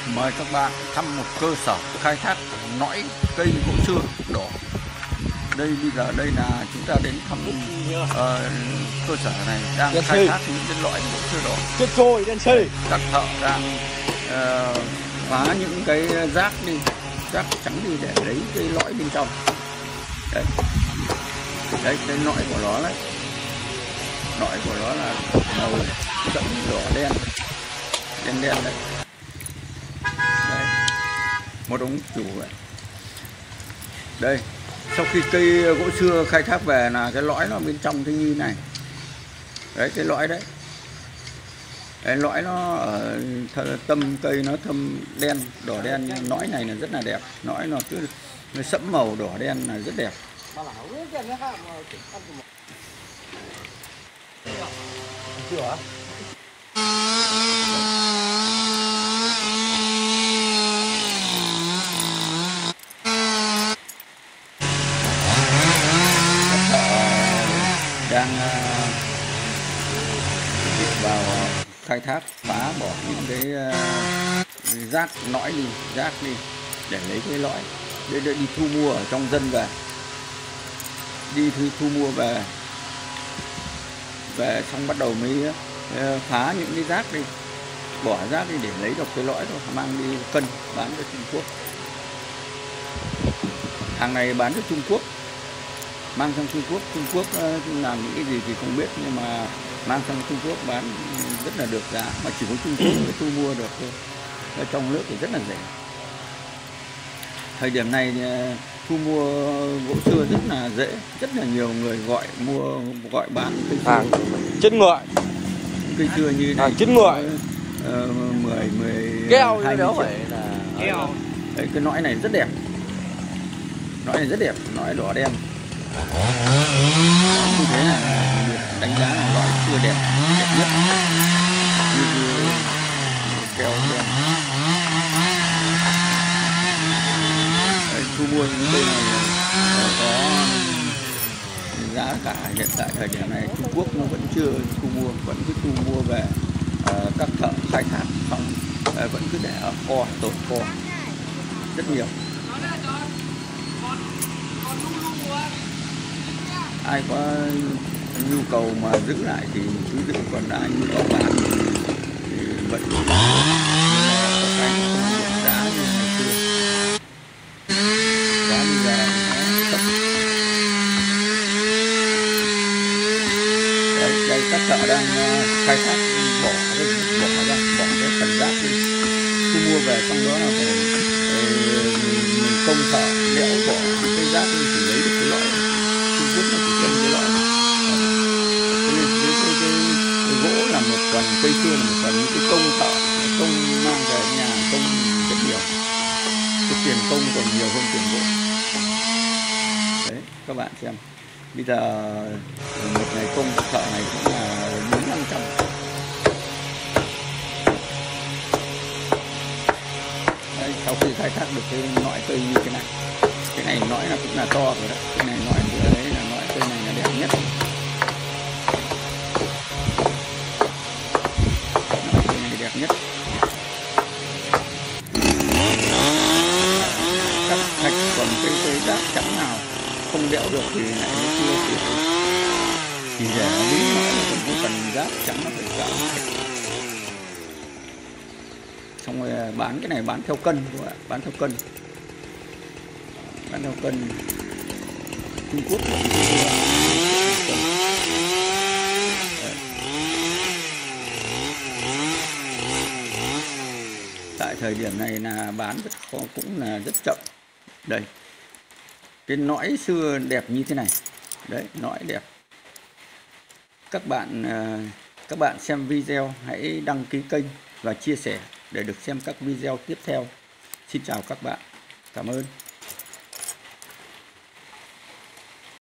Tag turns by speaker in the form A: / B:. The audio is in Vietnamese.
A: Mời các bạn thăm một cơ sở khai thác nõi cây gỗ sưa đỏ. Đây bây giờ đây là chúng ta đến thăm cơ sở này đang khai thác những cái lõi gỗ sưa đỏ. Các thợ đang phá những cái rác đi, rác trắng đi để lấy cái lõi bên trong. Đấy, đây cái lõi của nó đấy, lõi của nó là màu đậm đỏ đen đấy. Đấy, một ông chủ vậy. Đây, sau khi cây gỗ sưa khai thác về là cái lõi nó bên trong cái như này. Đấy, cái lõi đấy. Cái lõi nó ở tâm cây nó thâm đen, đỏ đen, nhưng lõi này là rất là đẹp. Lõi nó cứ sẫm màu đỏ đen là rất đẹp. Đang vào khai thác phá bỏ những cái rác lõi đi, rác đi để lấy cái lõi để đi thu mua ở trong dân về, đi thu mua về xong bắt đầu mới phá những cái rác đi, bỏ rác đi để lấy được cái lõi đó, mang đi cân bán cho Trung Quốc. Hàng này bán cho Trung Quốc, mang sang Trung Quốc làm những cái gì thì không biết, nhưng mà mang sang Trung Quốc bán rất là được giá, mà chỉ có Trung Quốc mới thu mua được thôi. Ở trong nước thì rất là rẻ. Thời điểm này thu mua gỗ sưa rất là dễ, rất là nhiều người gọi bán cây sưa
B: chân ngựa,
A: cây sưa như này
B: chân ngựa
A: 10
B: keo
A: 20
B: đâu
A: triệu.
B: phải là keo.
A: Đấy, cái lõi này rất đẹp, lõi này rất đẹp, lõi đỏ đen. Như thế là đánh giá là lõi sưa đẹp nhất, như keo đen. Đấy, thu mua những cây này có giá cả hiện tại thời điểm này Trung Quốc nó vẫn chưa thu mua, vẫn cứ thu mua về các thợ khai thác xong vẫn cứ để ở kho, tồn kho rất nhiều. Ai có nhu cầu mà giữ lại thì cứ giữ, còn ai nhu cầu bán thì vẫn có cái giá như ngày xưa. Giá bây giờ nó thấp. Đấy, đây các thợ đang khai thác bỏ cái phần rác đi, thu mua về xong đó là phải công thợ đẽo bỏ cái rác đi thì lấy được cái lõi. Trung Quốc nó chỉ cần cái lõi. Cho nên cái gỗ là một phần, cây sưa là một phần, những cái công thợ, công mang về nhà công rất nhiều. Cái tiền công còn nhiều hơn tiền gỗ. Đấy, các bạn xem. Bây giờ một ngày công thợ này cũng là 400-500. Đấy, sau khi khai thác được cái lõi cây như thế này, cái này lõi là cũng là to rồi đấy, cái này lõi vừa đấy là lõi cây này là đẹp nhất, lõi cây này đẹp nhất. Cắt thạch, còn cái rác trắng nào không đẽo được thì lại nó chưa thì để nó đúng lõi, còn cái phần rác trắng nó phải cạo thạch. Xong rồi bán cái này bán theo cân các bạn, bán theo cân. Bán theo cân. Trung Quốc tại thời điểm này là bán rất khó, cũng là rất chậm. Đây, cái lõi xưa đẹp như thế này. Đấy, lõi đẹp. Các bạn xem video hãy đăng ký kênh và chia sẻ để được xem các video tiếp theo. Xin chào các bạn. Cảm ơn.